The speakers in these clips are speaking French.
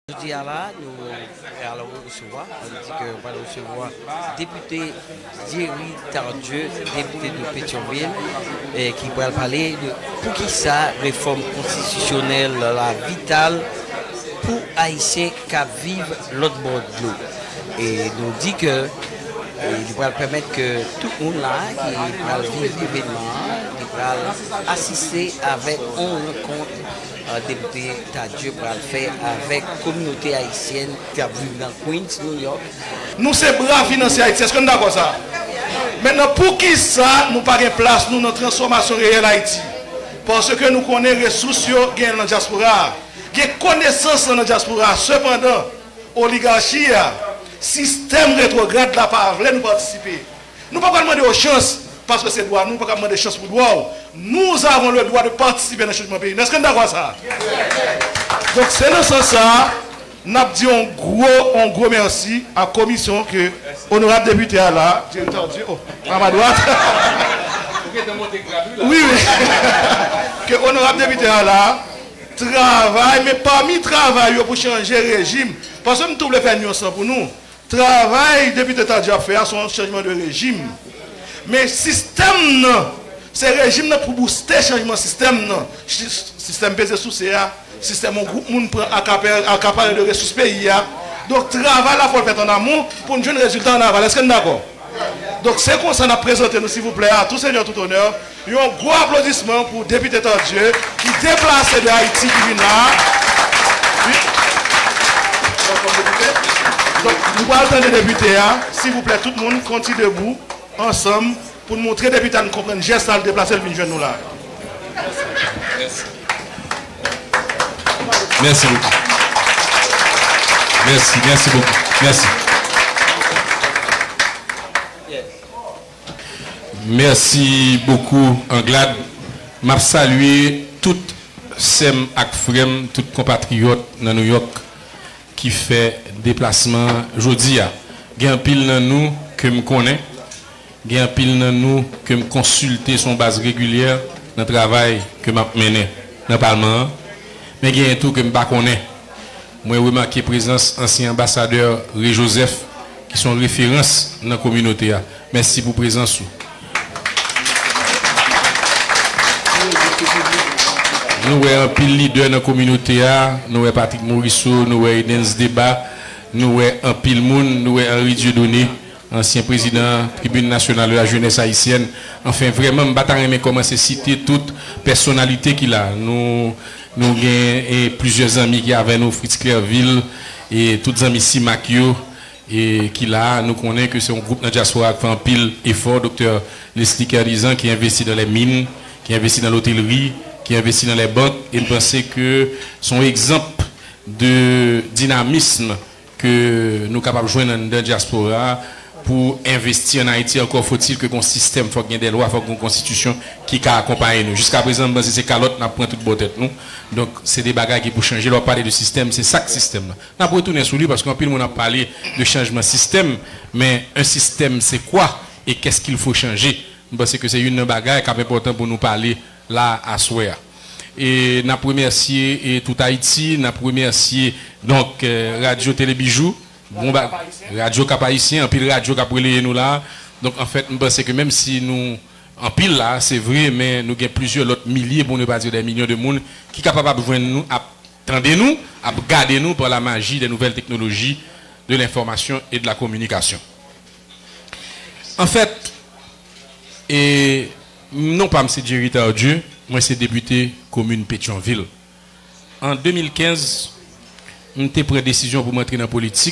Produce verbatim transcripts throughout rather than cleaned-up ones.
Aujourd'hui, là, nous allons recevoir, on dit qu'on va recevoir député Thierry Tardieu, député de Pétionville, et qui va parler de pour qui ça, réforme constitutionnelle, la vitale pour Haïtiens qui vivent l'autre bord de l'eau. Et nous dit que il va permettre que tout le monde là qui va vivre l'événement, qui va assister avec un rencontre. Euh, député Tardieu pour le faire avec la communauté haïtienne qui a vécu dans Queens, New York. Nous, c'est bras financiers haïtiens, est-ce qu'on est d'accord ça? Maintenant, pour qui ça, nous pas de place, nous, notre transformation réelle Haïti? Parce que nous connaissons les ressources dans la diaspora, les connaissances dans la diaspora. Cependant, oligarchie, système rétrograde, là, pas voulu nous participer. Nous ne pouvons pas demander aux chances. Parce que c'est droit, nous ne pouvons pas demander des chances pour droit. Nous avons le droit de participer dans le changement pays. Est-ce que nous avons ça? Donc c'est dans ce sens-là, nous avons dit un gros, un gros merci à la commission que honorable député à la, oh, à ma droite. Oui, oui. Que honorable député à la travaille, mais parmi le travail pour changer le régime, parce que nous devons faire une pour nous. Travail, député Tardieu a fait son changement de régime. Mais système, c'est le régime pour booster le changement système. Système basé sur C A, système où groupe monde prend accaparer de ressources pays. Donc, travail là, il faut le faire en amont pour nous donner un résultat en aval. Est-ce que nous sommes d'accord? Donc, c'est comme ça qu'on a présenté, nous, s'il vous plaît, à tous seigneurs, tout honneur. Il y a un gros applaudissement pour le député Tardieu qui déplace de Haïti qui vient là. Oui. Donc, nous allons attendre les députés. S'il vous plaît, tout le monde, continue debout. Ensemble pour nous montrer des députés nous comprennent geste à le déplacer le jeune nous là. Merci. Merci beaucoup. Merci, merci beaucoup. Merci. Merci beaucoup Anglade. M'a salué toutes sem ak frem, toutes compatriotes dans New York qui fait déplacement aujourd'hui. Il y a un pile dans nous que me connaît. Il y a un pile dans nous que me consulter son base régulière dans le travail que m'a mené dans le Parlement. Mais il y a un tout que me pas connaît. Moi j'ai remarqué présence ancien ambassadeur Ré Joseph qui sont références dans la communauté. Merci pour présence. Nous avons un pile leader dans la communauté, nous avons Patrick Morisseau, nous avons Dens Débat, nous avons un pile monde, nous avons Henri Dieudonné, ancien président tribune nationale de la jeunesse haïtienne. Enfin, vraiment, je ne vais pas commencer à citer toute personnalité qu'il a. Nous nous avons plusieurs amis qui avaient nous, Fritz Clairville, et tous les amis Simakio, et qui là, nous connaissons que c'est un groupe de diaspora qui fait un pile effort, docteur Leslie Carizan, qui investit dans les mines, qui investit dans l'hôtellerie, qui investit dans les banques, et je pense que son exemple de dynamisme que nous sommes capables de joindre dans la diaspora pour investir en Haïti, encore faut-il que un système, il faut qu'il y ait des lois, il faut qu'il y ait une constitution qui accompagne nous. Jusqu'à présent, c'est calotte, nous prenons toute beauté nous. Donc, c'est des bagages qui pour changer. On parler de système, c'est ça le système. Nous avons retourné sur lui parce qu'en plus, on a parlé de changement de système, mais un système, c'est quoi et qu'est-ce qu'il faut changer? Parce que c'est une bagaille qui est importante pour nous parler là à Souéa. Et nous remercié tout Haïti, nous remercié donc euh, Radio Télébijou. Bon, bah, radio cap haïtien, en pile radio cap relé nous là. Donc en fait, je pense que même si nous en pile là, c'est vrai, mais nous avons plusieurs autres milliers, pour ne pas dire des millions de monde qui sont capables de joindre nous, à attendre nous, à garder nous par la magie des nouvelles technologies de l'information et de la communication. En fait, et non pas M. Thierry Tardieu, moi c'est député commune Pétionville. En deux mille quinze, j'ai pris décision pour m'entrer dans la politique.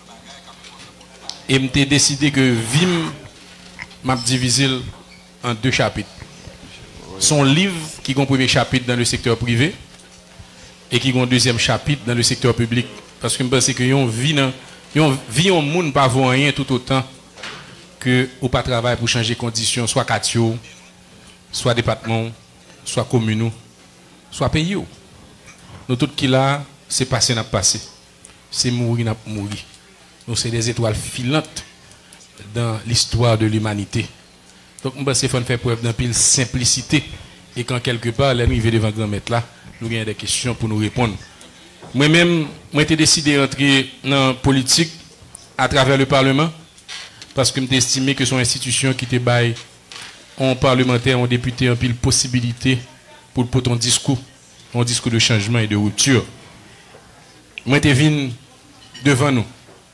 Et j'ai décidé que Vim m'a divisé en deux chapitres. Son livre qui a un premier chapitre dans le secteur privé et qui a un deuxième chapitre dans le secteur public. Parce que je pense que yon vit yon vit un monde pas vaut rien tout autant que ou pas travail pour changer conditions, soit catio, soit département, soit commune, soit pays. Nous tout qui là, c'est passé n'a passé. C'est mourir n'a mourir. Donc c'est des étoiles filantes dans l'histoire de l'humanité. Donc je pense qu'il faut faire preuve d'un pile simplicité et quand quelque part l'arrivée devant grand maître là, nous avons des questions pour nous répondre. Moi-même, moi j'ai décidé d'entrer dans la politique à travers le Parlement parce que j'ai estimé que son institution qui était bail en parlementaire, en député, en pile possibilité pour porter un discours, un discours de changement et de rupture. Moi j'ai venu devant nous,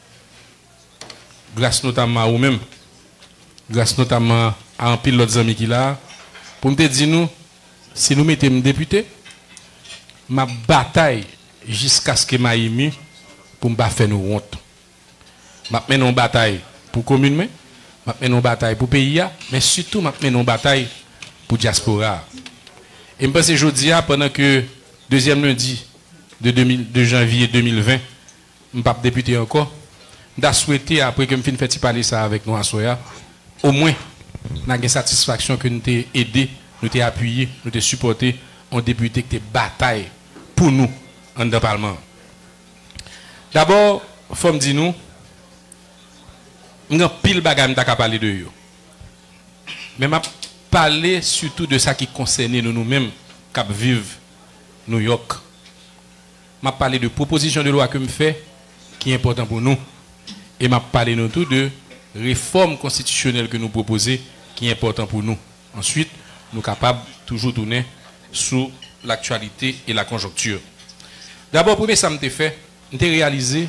grâce notamment à vous-même, grâce notamment à un pile d'autres amis qui là, pour me dire nous, si nous mettons député, ma bataille jusqu'à ce que m'a émis pour ne pas faire nos honte. Je mène une bataille pour la commune, je mène une bataille pour le pays, mais surtout je mène une bataille pour la diaspora. Et je pense que aujourd'hui, pendant que deuxième lundi de, deux mille, de janvier deux mille vingt, je ne suis pas député encore, je souhaité, après que je me fait parler ça avec nous à Soya, au moins, nous avons une satisfaction que nous t'avons aidé, nous t'avons appuyé, nous t'avons supporté en député qui était bataille pour nous en le Parlement. D'abord, il faut me dire nous, nous avons pile de bagages à parler de eux. Mais je parler surtout de ça qui concerne nous nous-mêmes, qui vivons New York. Je parler de proposition de loi que je fais, qui est important pour nous. Et je parler nous tout de réforme constitutionnelle que nous proposons, qui est important pour nous. Ensuite, nous sommes capables de toujours tourner sous l'actualité et la conjoncture. D'abord, premier ça m'a fait, j'ai réalisé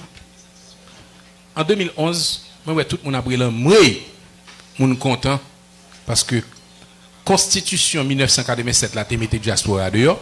en deux mille onze, moi tout le monde a pris le moi, mon content parce que Constitution mille neuf cent quatre-vingt-sept la te mette diaspora dehors.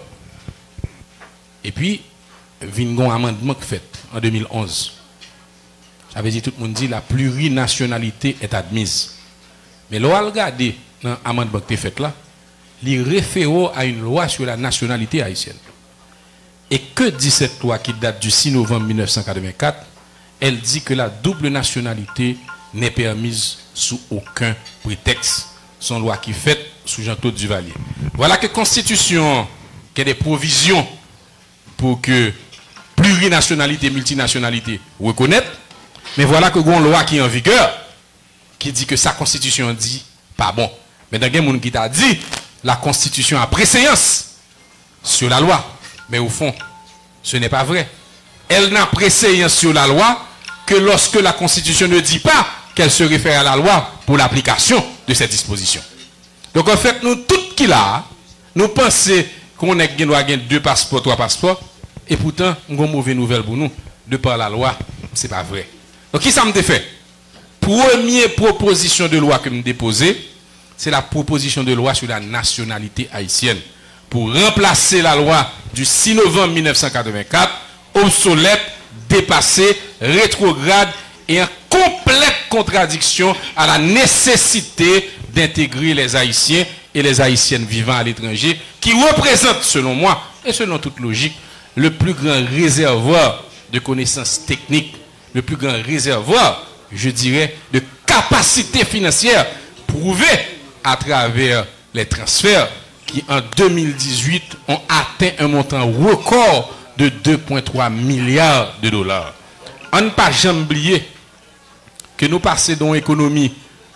Et puis vient un amendement fait en deux mille onze. Ça veut dire tout le monde dit la plurinationalité est admise. Mais là on regarde dans l'amendement qui est fait là, il réfère à une loi sur la nationalité haïtienne. Et que dit cette loi qui date du six novembre mille neuf cent quatre-vingt-quatre? Elle dit que la double nationalité n'est permise sous aucun prétexte. Son loi qui est faite sous Jean-Claude Duvalier. Voilà que la Constitution, qui a des provisions pour que plurinationalité et multinationalité reconnaissent. Mais voilà que une loi qui est en vigueur, qui dit que sa Constitution dit pas bon. Mais dans le monde qui t'a dit, la Constitution a préséance sur la loi. Mais au fond, ce n'est pas vrai. Elle n'a préséance sur la loi que lorsque la Constitution ne dit pas qu'elle se réfère à la loi pour l'application de cette disposition. Donc en fait, nous, tout qui là, nous pensons qu'on a deux passeports, trois passeports, et pourtant, nous avons une mauvaise nouvelle pour nous, de par la loi, ce n'est pas vrai. Donc qui ça me fait? Première proposition de loi que je déposée, c'est la proposition de loi sur la nationalité haïtienne, pour remplacer la loi du six novembre mille neuf cent quatre-vingt-quatre, obsolète, dépassée, rétrograde et en complète contradiction à la nécessité d'intégrer les Haïtiens et les Haïtiennes vivant à l'étranger, qui représentent, selon moi, et selon toute logique, le plus grand réservoir de connaissances techniques, le plus grand réservoir, je dirais, de capacité financière prouvée à travers les transferts qui, en deux mille dix-huit, ont atteint un montant record de deux virgule trois milliards de dollars. On ne peut pas jamais oublier que nous passons d'une économie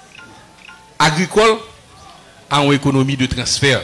agricole à une économie de transfert.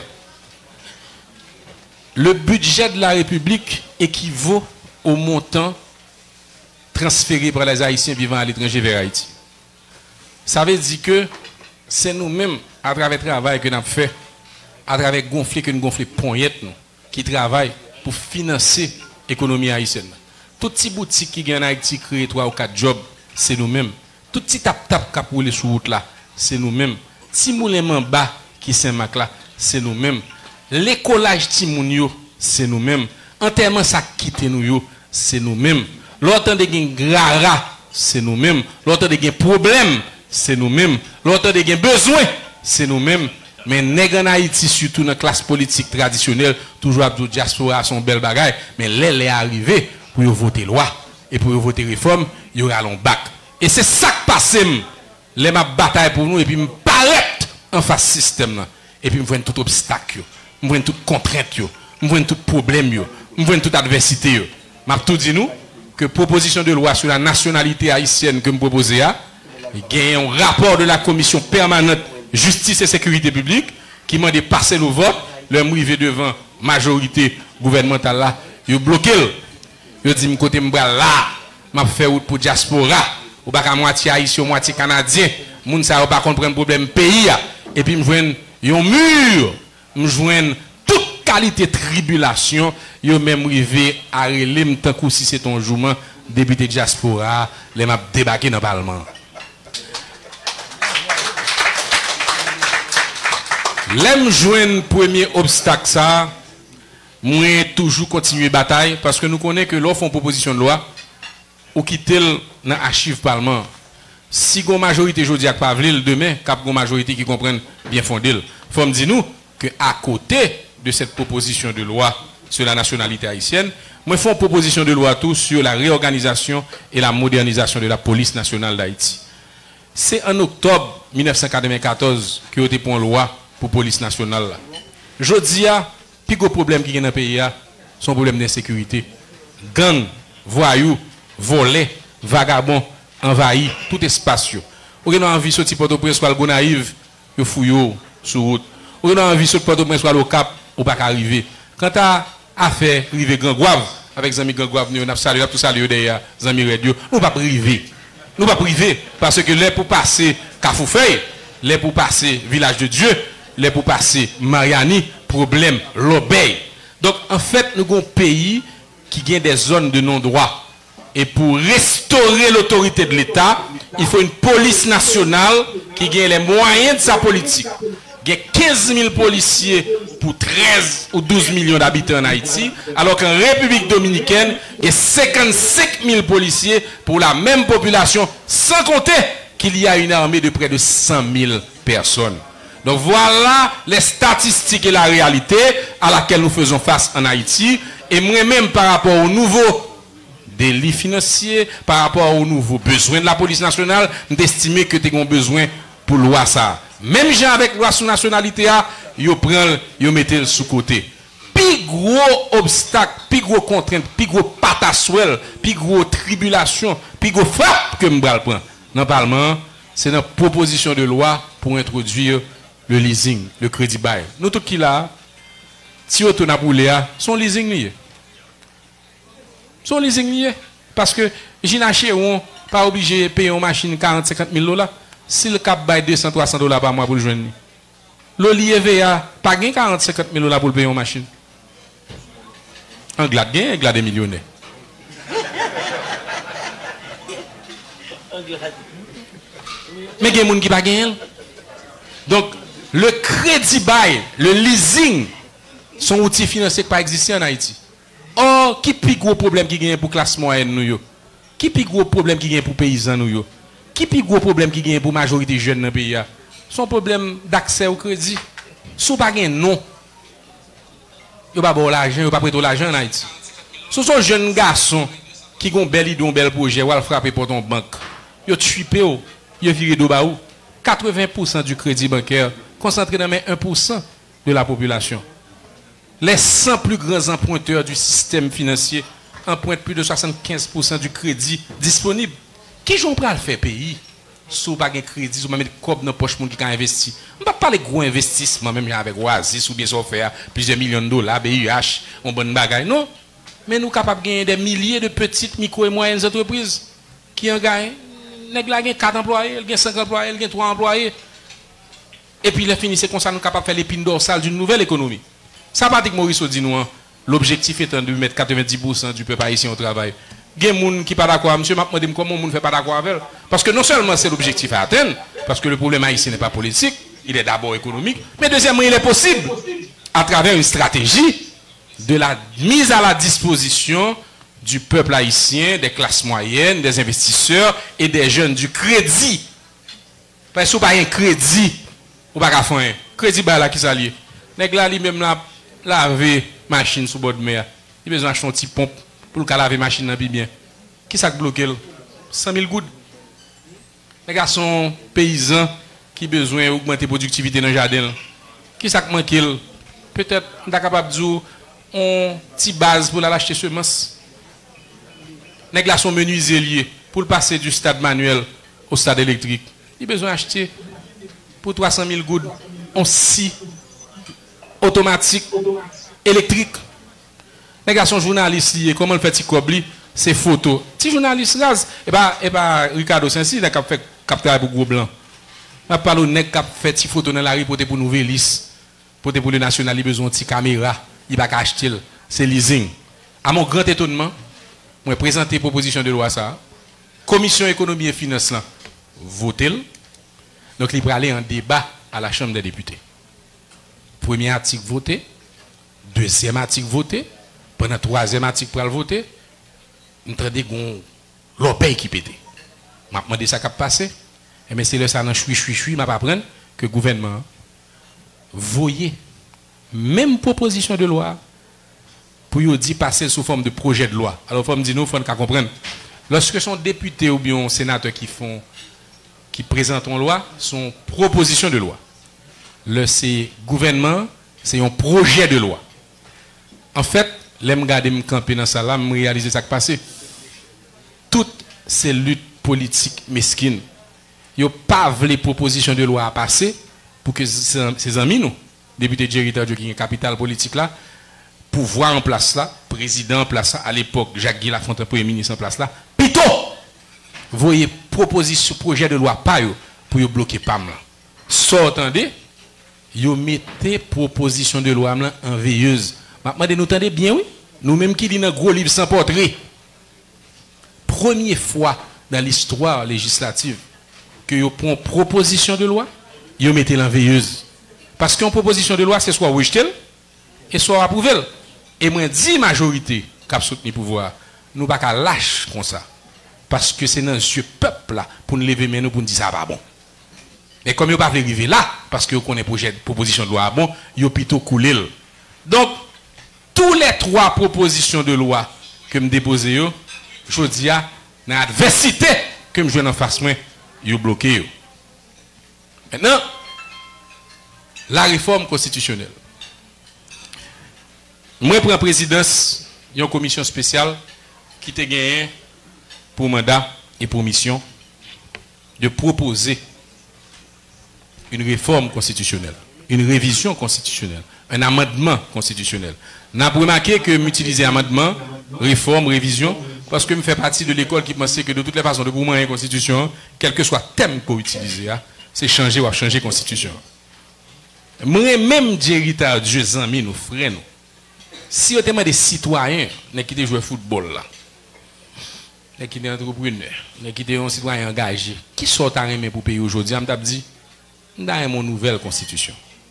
Le budget de la République équivaut au montant transféré par les Haïtiens vivant à l'étranger vers Haïti. Ça veut dire que c'est nous-mêmes, à travers le travail que nous avons fait, à travers le gonfler que nous gonflons poignette, qui travaillent pour financer l'économie haïtienne. Tout petit boutique qui gagne en Haïti créé trois ou quatre jobs, c'est nous-mêmes. Tout petit tap-tap qui a roulé sur route là, c'est nous-mêmes. Ti moulin en bas qui Saint-Marc là, c'est nous-mêmes. L'écolage Timounio, c'est nous-mêmes. Enterrement ça quitte nous, c'est nous-mêmes. L'autre de gen grara, c'est nous-mêmes. L'autre de gen problème, c'est nous-mêmes. L'autre de gen besoin, c'est nous-mêmes. Mais nèg en Haïti, surtout dans la classe politique traditionnelle, toujours Abdou diaspora son bel bagay, mais l'aile est arrivé pour voter loi et pour voter réforme, il y aura un bac. Et c'est ça qui passe, les ma bataille pour nous, et puis me paraît en face système là. Et puis me voit tout obstacle, me voit toute contrainte, me voit tout problème, me voit toute adversité. M'a tout dit nous que proposition de loi sur la nationalité haïtienne que me proposez a, il y a un rapport de la commission permanente justice et sécurité publique qui m'a dépassé le vote, le arrivé devant majorité gouvernementale là, il bloqué. Yo dit me côté m'bral là, m'a fait route pour diaspora, ou pas qu'à moitié haïtien, moitié canadien, moun ça ou pas comprendre problème pays et puis me joindre un mur, me joindre toute qualité tribulation, yo même rivé à relem tant que si c'est ton jourment député diaspora, les m'a débarqué dans le parlement. L'aime joindre premier obstacle ça, moi toujours continuer bataille parce que nous connaissons que l'offre en proposition de loi ou quitter dans archive parlement. Si une majorité aujourd'hui à Pavlil demain, cap une majorité qui comprenne bien fondé, faut me dire nous que à côté de cette proposition de loi sur la nationalité haïtienne, moi fais une proposition de loi tout sur la réorganisation et la modernisation de la police nationale d'Haïti. C'est en octobre mille neuf cent quatre-vingt-quatorze que vous avez pris une loi pour la police nationale. Je dis, le plus gros problème qui est dans le pays, c'est un problème d'insécurité. Gang, voyous, volets, vagabonds, envahis, tout espace. Vous avez envie de sortir Port-au-Prince ou al naïve, vous fouillez sur route. Vous avez envie de sortir Port-au-Prince ou au Cap, ou pas arriver. Quand tu as affaire, arriver Grand Gouave, avec Zami Grand Gouave, nous avons salué, tout salué derrière Zami Radio, nous ne pas priver. Nous ne pas priver, parce que là, pour passer Cafoufeuille, là, pour passer Village de Dieu, là, pour passer Mariani, problème, l'obéi. Donc, en fait, nous avons un pays qui a des zones de non-droit. Et pour restaurer l'autorité de l'État, il faut une police nationale qui a les moyens de sa politique. Il y a quinze mille policiers pour treize ou douze millions d'habitants en Haïti, alors qu'en République dominicaine, il y a cinquante-cinq mille policiers pour la même population, sans compter qu'il y a une armée de près de cent mille personnes. Donc voilà les statistiques et la réalité à laquelle nous faisons face en Haïti. Et moi-même, par rapport aux nouveaux délits financiers, par rapport aux nouveaux besoins de la police nationale, d'estimer que tu as besoin pour loi ça. Même gens avec loi sur nationalité, ils prennent, ils mettent sous côté. Plus gros obstacle, plus gros contrainte, plus gros patassuel, plus gros tribulation, plus gros frappe que je prends dans le Parlement, c'est une proposition de loi pour introduire le leasing, le crédit bail. Nous tous qui là, si on a boulé, son leasing lié. Son leasing lié. Parce que j'ai acheté, on pas obligé de payer une machine quarante à cinquante mille dollars. Si le cap bail deux cents à trois cents dollars par mois pour le joindre. L'O V A, pas gain quarante à cinquante mille dollars pour payer une machine. Un glade gain, un glade millionnaire. Mais il y a des gens qui ne pas gagner. Donc, le crédit bail, le leasing, sont outils financiers qui pas existent en Haïti. Or, qui est le plus gros problème qui gagne pour la classe moyenne nous? Qui est le plus gros problème qui gagne pour les paysans nous? Qui est le plus gros problème qui gagne pour la majorité jeune dans le pays? Son problème d'accès au crédit. Si vous n'avez pas non, vous n'avez pas l'argent, vous n'avez pas prêté l'argent en Haïti. Ce sont jeunes garçons qui ont un bel idée, un bel projet, ou frapper pour ton banque. Ils tuent, ils virent de baou. quatre-vingts pour cent du crédit bancaire concentré dans un pour cent de la population. Les cent plus grands emprunteurs du système financier empruntent plus de soixante-quinze pour cent du crédit disponible. Qui j'en prend le faire pays? Si vous n'avez pas de crédit, si vous avez des cobs dans la poche qui ont investi. On ne va pas parler de gros investissements, même avec Oasis ou bien ça faire plusieurs millions de dollars, B U H, on bonne bagaille. Non. Mais nous sommes capables de gagner des milliers de petites, micro et moyennes entreprises qui ont gagné. Il y a quatre employés, il y a cinq employés, il y a trois employés. Et puis, il finit comme ça, nous sommes capables de faire l'épine dorsale d'une nouvelle économie. Ça, Patrick Maurice dit nous, l'objectif étant de mettre quatre-vingt-dix pour cent du peuple haïtien au travail. Il y a des gens qui ne sont pas d'accord. Monsieur m'a demandé comment les gens ne sont pas d'accord avec elle. Parce que non seulement c'est l'objectif à atteindre, parce que le problème haïtien n'est pas politique, il est d'abord économique, mais deuxièmement, il est possible, à travers une stratégie de la mise à la disposition du peuple haïtien, des classes moyennes, des investisseurs et des jeunes, du crédit. Parce que si vous n'avez pas un crédit, vous n'avez pas faire un crédit, là qui s'allie. Les gens lui-même laver machine sous bord de mer. Il a besoin d'acheter un petit pompe pour le laver machine dans bien. Qui ça bloque? cent mille gouttes. Les gars sont paysans qui ont besoin d'augmenter la productivité dans le jardin. Qui ça manque? Peut-être on est capable de dire une petite base pour l'acheter semences. Les gars sont menuisiers liés pour le passer du stade manuel au stade électrique. Il a besoin d'acheter pour trois cent mille gouttes un scie automatique électrique. Les gars sont journalistes, comment le fait Tikobli, c'est photo. Si journaliste là, et pas et pas Ricardo Saint-Cyr qui a fait capter pour gros blanc. On parle au nèg qui a fait si photo dans la rue pour pour nouvelle liste, pour pour le national, il besoin de petite caméra, il va acheter, c'est leasing. À mon grand étonnement, moi présenter proposition de loi ça. Commission économie et finances là, voter. Donc il va aller en débat à la Chambre des députés. Premier article voté, deuxième article voté, pendant troisième article pour le voter, nous avons l'O P E qui pète. Je me demande ça qui a passé. Mais c'est le ça dans chui chui chui, je vais apprendre que le gouvernement voyait même proposition de loi pour y dire passer sous forme de projet de loi. Alors, il faut me dire, nous, il faut comprendre. Lorsque sont députés ou bien sénateurs qui font, qui présentent une loi, sont propositions de loi. Le c'est gouvernement, c'est un projet de loi. En fait, les me garder me camper dans ça là, me réaliser ça qui passé. Toutes ces luttes politiques mesquines, yo pas les propositions de loi à passer pour que ces amis nous, députés Jerry Tardio qui est capital politique là, pouvoir en place là, président en place là, à l'époque Jacques Guy Lafontaine premier ministre en place là, plutôt voyez proposition projet de loi pas yo pour yo bloquer P A M là. So attendez, yo mettez proposition de loi là en veilleuse. Maintenant nous entendez bien oui, nous même qui lit dans gros livre sans portrait. Première fois dans l'histoire législative que vous prenez une proposition de loi, vous mettez la veilleuse. Parce qu'une proposition de loi, c'est soit rejeté et soit approuvé. Et moi, dix majorités qui ont soutenu le pouvoir, nous ne pouvons pas lâcher comme ça. Parce que c'est dans ce peuple-là pour nous lever nous pour nous dire ça va bon. Et comme vous ne pouvez pas arriver là, parce que vous connaissez une proposition de loi bon, vous plutôt coulé. Donc, tous les trois propositions de loi que je dépose, je dis à l'adversité que je joue en face moi, vous bloquez. Maintenant, la réforme constitutionnelle. Moi, je prends présidence d'une commission spéciale qui a gagné pour mandat et pour mission de proposer une réforme constitutionnelle, une révision constitutionnelle, un amendement constitutionnel. Nous avons remarqué que m'utiliser amendement, réforme, révision, parce que je fais partie de l'école qui pensait que de toutes les façons, de pour moi, une constitution, quel que soit le thème qu'on utilise, c'est changer ou changer la constitution. Moi-même, Jerry Tardio, amis, nous frères, nous. Si on a des citoyens qui ont joué au football, là, qui sont entrepreneurs, qui sont citoyens engagés, qui sont à aimer pour payer aujourd'hui, je me dit, nous avons une nouvelle constitution.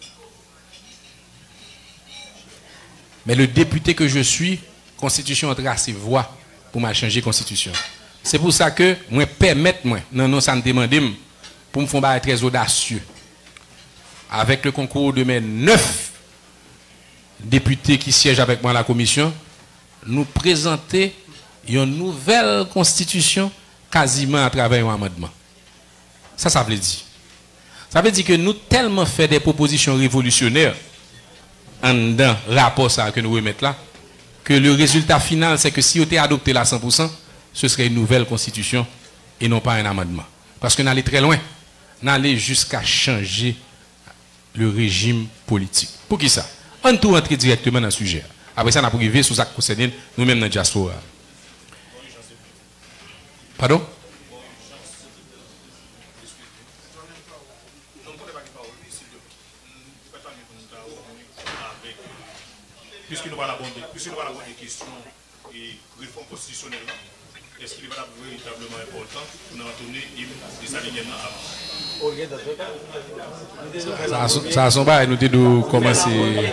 Mais le député que je suis, constitution a tracé voie pour m'a changer la constitution. C'est pour ça que moi permettre moi non non ça me demande pour me faire très audacieux. Avec le concours de mes neuf députés qui siègent avec moi à la commission, nous présenter une nouvelle constitution quasiment à travers un amendement. Ça, ça veut dire. Ça veut dire que nous tellement fait des propositions révolutionnaires en dans le rapport ça que nous remettons là, que le résultat final, c'est que si on était adopté là cent pour cent, ce serait une nouvelle constitution et non pas un amendement. Parce qu'on allait très loin. On allait jusqu'à changer le régime politique. Pour qui ça? On tout entrer directement dans le sujet. Après ça, on a privé sur ça qui concerne nous-mêmes dans la diaspora. Pardon? Puisqu'il nous va la bonne question et réforme constitutionnelle, est-ce qu'il va véritablement important pour nous donner des alignements avant? Ça a son bail, nous devons commencer.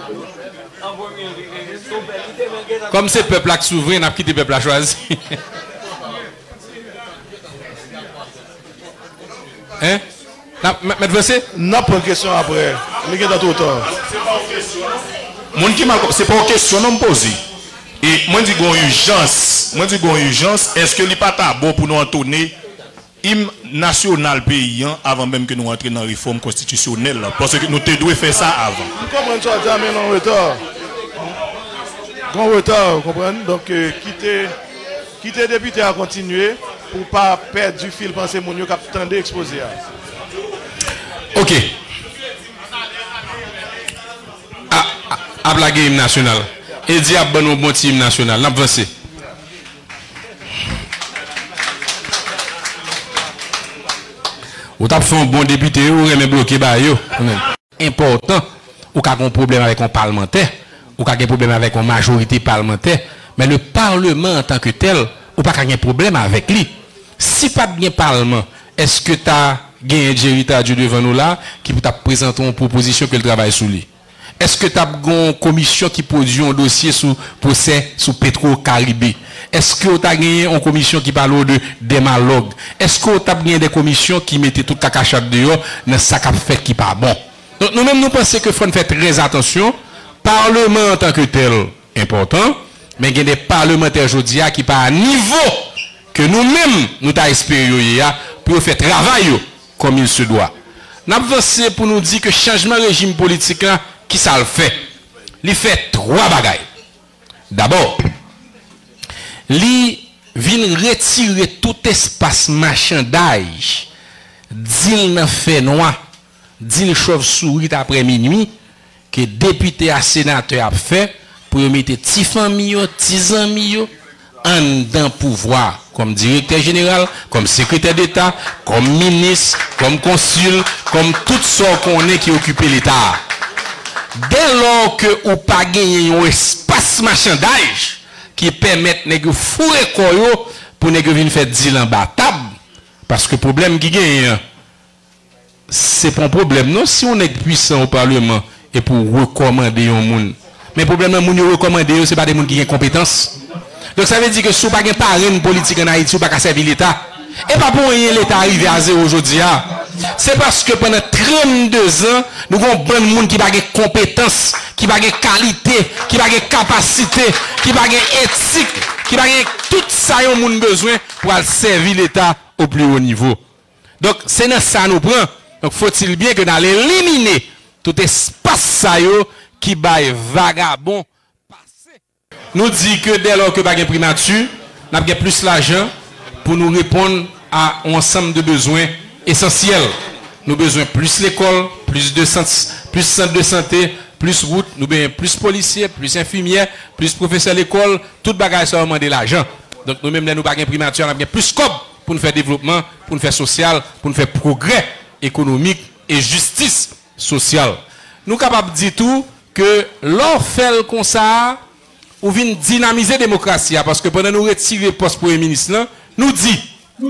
Comme c'est le peuple qui souverain, on a quitté le peuple à choisir. Hein? Maître Vassé? Non, pas une question après. Mais il y a tout le temps. C'est pas une question non posée. Et moi, je dis une urgence. Moi, je dis une urgence. Est-ce que il n'est pas bon pour nous entonner hymne national paysan avant même que nous entrions dans la réforme constitutionnelle? Parce que nous devons faire ça avant. Vous comprenez ça, mais non retard. Grand retard, vous comprenez? Donc, euh, quitter, quitter député à continuer pour ne pas perdre du fil pensée mon qui a tendu exposé. Ok. À, à, à la game nationale. et diable bon bon team national. N'a avancé. Ou t'as fait un bon député ou même bloqué bah yo. Important ou qu'a un problème avec un parlementaire ou qu'a un problème avec une majorité parlementaire, mais le parlement en tant que tel ou pas qu'un problème avec lui. Si pas bien parlement, est-ce que tu as gagné Jerita Dieu devant nous là qui peut présenter une proposition que le travail sous lui? Est-ce que tu as une commission qui produit un dossier sur procès sous Petro-Caribé? Est-ce que tu as gagné une commission qui parle de démalogue? Est-ce que tu as gagné des commissions qui mettaient toute la cachette dehors dans ce qu'a fait qui pas bon? Donc nous-mêmes nous pensons que faut faire très attention. Parlement en tant que tel important, mais il y a des parlementaires aujourd'hui qui pas à niveau que nous-mêmes nous avons espéré pour faire travail comme il se doit. Nous avons avancé pour nous dire que changement de régime politique là, qui ça le fait? Il fait trois bagailles. D'abord, il vient retirer tout espace marchandage, d'il n'a fait noir, d'il chauve-souris après minuit, que député à sénateur a fait pour mettre petits familles, petits amis en dans pouvoir, comme directeur général, comme secrétaire d'État, comme ministre, comme consul, comme tout ce qu'on est qui occupe l'État. Dès lors que ou pas gagner un espace marchandage qui permet de fourrer koyo pour ne venir faire deal en bas table, parce que le problème qui gagne, c'est pas un problème non si on est puissant au Parlement et pour recommander un monde. Mais le problème c'est que les recommander c'est pas des gens qui ont compétences. Donc ça veut dire que si vous n'avez pas une politique en Haïti, vous n'avez pas servir l'État. Et pas pour rien l'État arrivé à zéro aujourd'hui. C'est parce que pendant trente-deux ans, nous avons plein de monde qui n'a pas de compétences, qui n'a pas de qualité, qui n'a pas de capacité, qui n'a pas de éthique, qui n'a pas de tout ça dont nous avons besoin pour servir l'État au plus haut niveau. Donc c'est dans ça nous prend. Donc faut-il bien que nous éliminer tout espace ça qui baille vagabond. Nous dit que dès lors que nous avons primature, nous avons plus l'argent pour nous répondre à un ensemble de besoins essentiels. Nous avons besoin plus l'école, plus de centre, plus centre de santé, plus route, nous avons besoin plus policiers, plus infirmières, plus professeurs d'école, tout bagage ça demande de l'argent. Donc nous-mêmes nous avons primature, nous avons plus scope pour nous faire développement, pour nous faire social, pour nous faire progrès économique et justice sociale. Nous sommes capables de dire tout que l'on fait comme ça, ou vient dynamiser la démocratie, parce que pendant nous retirer le poste premier ministre, là, nous dit,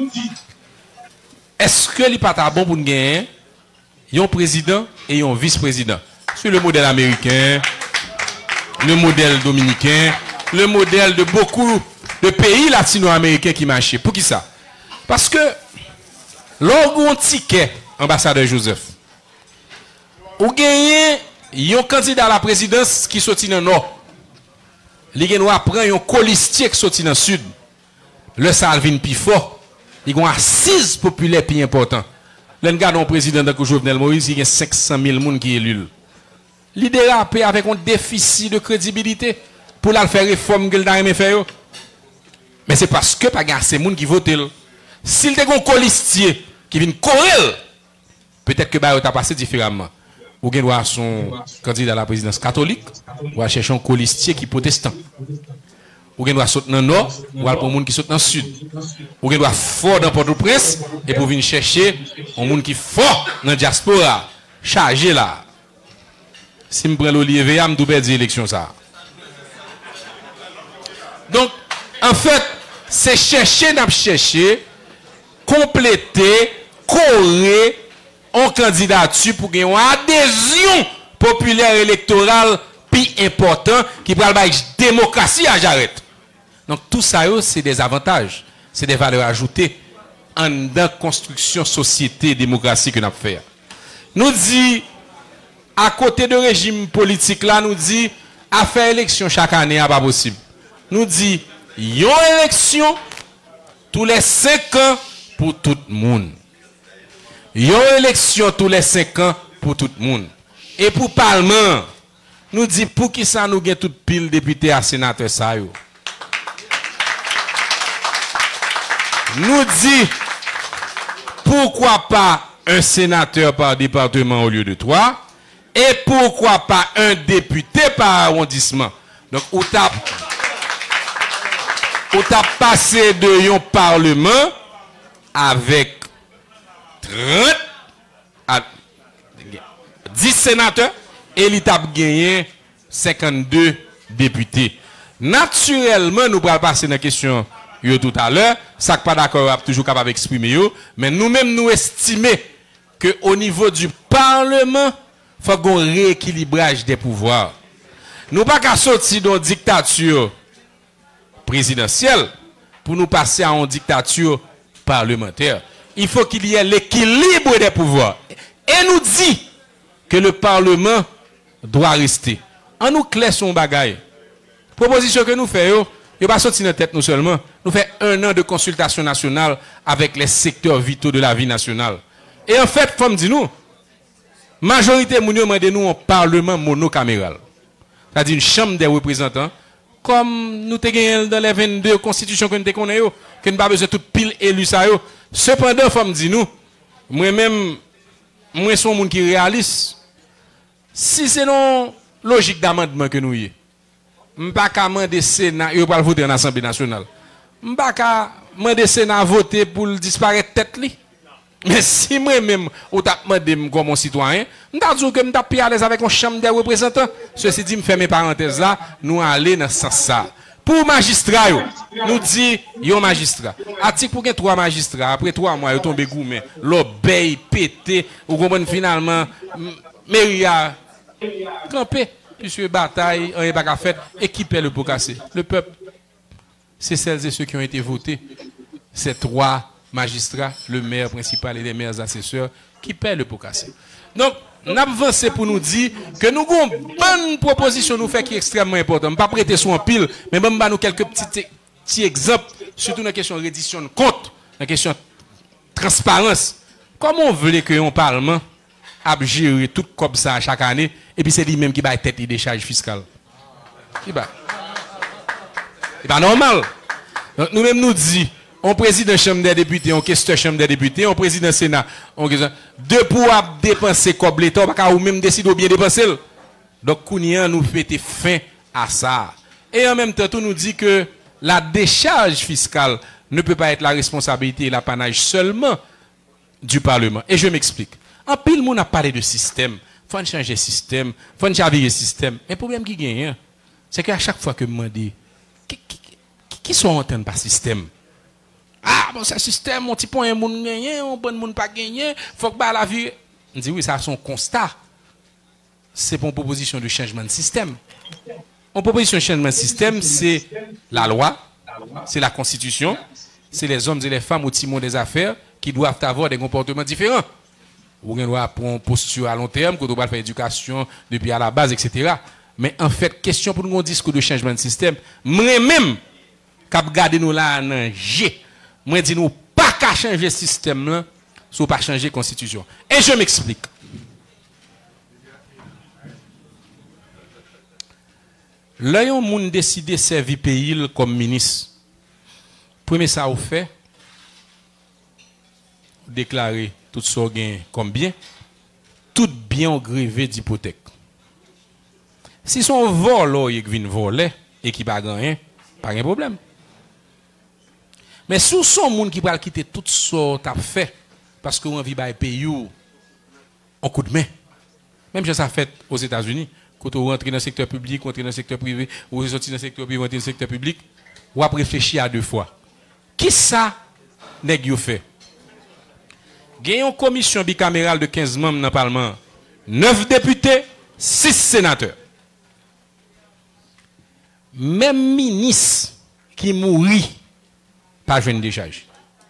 est-ce que n'est pas bon pour nous gagner un président et un vice-président? Sur le modèle américain, le modèle dominicain, le modèle de beaucoup de pays latino-américains qui marchent. Pour qui ça? Parce que, lorsqu'on ticket, ambassadeur Joseph, ou gagnez un candidat à la présidence qui sortit dans le nord. Les gens prennent un colistier qui sortit dans le sud. Le Salvin plus fort. Ils ont assise populaire plus important. L'un garde un président de Jovenel Moïse, il y a cinq cent mille personnes qui élus. L'idée avec un déficit de crédibilité pour la faire réforme qu'il a faire. Mais c'est parce que pas assez de monde qui votent. S'il y a un colistier qui vient courir, peut-être que ça va passer différemment. Ou bien doit son candidat à la présidence catholique, ou à chercher un colistier qui est protestant. Ou bien doit sauter dans le nord, ou pour un monde qui saute dans le sud. Ou bien doit fort dans Port-au-Prince, et pour venir chercher un monde qui est fort dans la diaspora, chargé là. Si je prends l'Olivier, je vais perdre l'élection ça. Donc, en fait, c'est chercher, n'a chercher, compléter, correr, en candidature pour gagner une adhésion populaire électorale plus important qui va la démocratie à Jarret. Donc tout ça, c'est des avantages, c'est des valeurs ajoutées en la construction société démocratie que nous avons fait. Nous dit, à côté de régime politique là, nous dit, à faire élection chaque année, n'est pas possible. Nous dit, il y a une élection tous les cinq ans pour tout le monde. Il y a une élection tous les cinq ans pour tout le monde. Et pour le Parlement, nous dit pour qui ça nous avons toute pile députés à sénateur ça yo. Nous dit pourquoi pas un sénateur par département au lieu de trois et pourquoi pas un député par arrondissement. Donc, on t'a on t'a passé de un parlement avec trente à dix sénateurs et il t'a gagné cinquante-deux députés. Naturellement, nous allons passer dans la question yo tout à l'heure, ça pas d'accord, toujours capable d'exprimer yo, mais nous-mêmes nous estimons que au niveau du Parlement, il faut qu'on rééquilibrage des pouvoirs. Nous pas qu'à sortir d'une dictature présidentielle pour nous passer à une dictature parlementaire. Il faut qu'il y ait l'équilibre des pouvoirs. Et nous dit que le Parlement doit rester. En nous clair son bagaille. Proposition que nous faisons, il ne pas sortir dans la tête nous seulement. Nous faisons un an de consultation nationale avec les secteurs vitaux de la vie nationale. Et en fait, comme dit nous, majorité nous demande nous un parlement monocaméral. C'est-à-dire une chambre des représentants, comme nous avons gagné dans les vingt-deux constitutions que nous avons, que nous n'avons pas besoin de toute pile élu ça. Cependant, comme dit nous, moi-même, moi, je suis un monde qui réaliste. Si c'est non logique d'amendement que nous y, je ne peux pas demander Sénat, il va voter dans l'Assemblée nationale. Je ne peux pas demander Sénat voter pour disparaître tête li. Mais si moi-même, ou t'a demandé comme un citoyen, je t'a dit que je suis à l'aise avec une chambre des représentants. Ceci dit, je fais mes parenthèses là, nous allons dans ce sens ça. Pour magistrat, nous dit, yon magistrat. Article pour que trois magistrats, après trois mois, ils tombent gourmet, l'obéi, pété, ou comprenez finalement, mairie a campé, puisque bataille, on n'est pas qu'à faire, et qui paie le pot cassé? Le peuple. C'est celles et ceux qui ont été votés. Ces trois magistrats, le maire principal et les maires assesseurs, qui paient le pot cassé. Donc, nous avons avancé pour nous dire que nous avons une bonne proposition nous fait qui est extrêmement importante. Je ne vais pas prêter sur un pile, mais je vais nous quelques petits, petits exemples, surtout dans la question de reddition de compte, dans la question de transparence. Comment on veut que un Parlement a géré tout comme ça chaque année, et puis c'est lui-même qui va tête des charges fiscales? C'est pas normal. Donc, nous-mêmes nous disons, on président chambre des députés, on questeur chambre des députés, on président Sénat, on deux pour dépenser comme l'État, parce ou même décider de bien dépenser. Donc, Kounia nous fait fin à ça. Et en même temps, tout nous dit que la décharge fiscale ne peut pas être la responsabilité et l'apanage seulement du Parlement. Et je m'explique. En pile, on a parlé de système. Il faut changer le système, il faut changer le système. Mais le problème qui gagne, c'est qu'à chaque fois que je me dis, qui, qui, qui, qui sont entendus par système? Ah, bon, c'est système, mon petit point, mon gagné, mon bon monde pas gagné, faut que bah la vie. On dit oui, ça c'est un constat. C'est pour une proposition de changement de système. Une proposition de changement de système, c'est la loi, c'est la constitution, c'est les hommes et les femmes au timon des affaires qui doivent avoir des comportements différents. Ou on doit prendre une posture à long terme, qu'on doit faire éducation depuis à la base, et cetera. Mais en fait, question pour nous un discours de changement de système, moi-même, cap garder nous là en G. Moi, dis nous pas qu'à changer le système là, si pas changer la constitution. Et je m'explique. Là, yon moun décidé de servir pays comme ministre. Premier ça, vous fait, déclarer tout ce gain comme bien, tout bien grévé d'hypothèque. Si son vol, il vient voler et qui pas gagner, pas de problème. Mais si son monde qui va quitter tout ça t'a fait parce qu'on vit dans pays en coup de main. Même si ça fait aux États-Unis, quand on rentre dans le secteur public, on rentre dans le secteur privé, ou on sortit dans le secteur privé, on rentre dans le secteur public, on va réfléchir à deux fois. Qui ça nèg yo fait? Il y a une commission bicamérale de quinze membres dans le Parlement, neuf députés, six sénateurs. Même ministre qui mourit pas jeune décharge.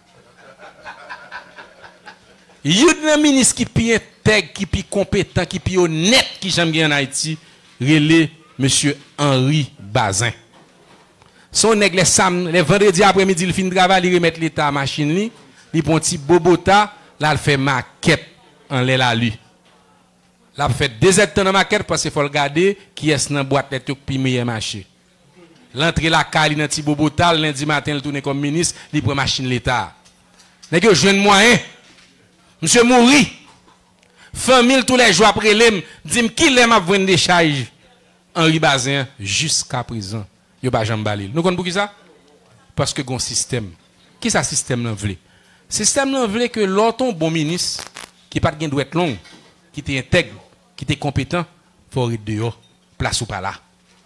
Il y a un ministre qui est intègre, qui est compétent, qui est honnête, qui j'aime bien en Haïti, relé M. Henri Bazin. Son nègre les sam, les vendredis après-midi, il finit de travail, il remet l'état à machine, il prend un petit bobota, là il fait maquette en l'air la lui. Là il fait deux hectares de maquette parce qu'il faut regarder qui est dans la boîte de puis meilleur marché. L'entrée la caille dans petit bobota, lundi matin il tourne comme ministre, il prend machine l'état. Nègre jeune moyen. Monsieur Mouri, famille tous les jours après l'aime, dit qui l'aime à vendre des charges Henri Bazin, jusqu'à présent, il n'y a pas jamais balé. Nous comprenons pour qui ça? Parce que un système. Qui ça système là veut? Système là veut que l'autre bon ministre qui pas de doit être long, qui est intègre, qui est compétent, faut être dehors, place ou pas là.